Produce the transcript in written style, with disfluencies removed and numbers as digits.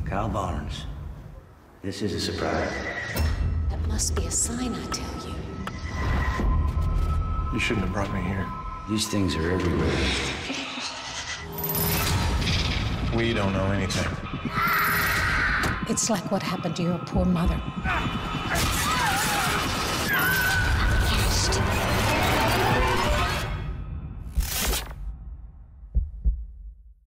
Kyle Barnes. This is a surprise. That must be a sign, I tell you. You shouldn't have brought me here. These things are everywhere. We don't know anything. It's like what happened to your poor mother.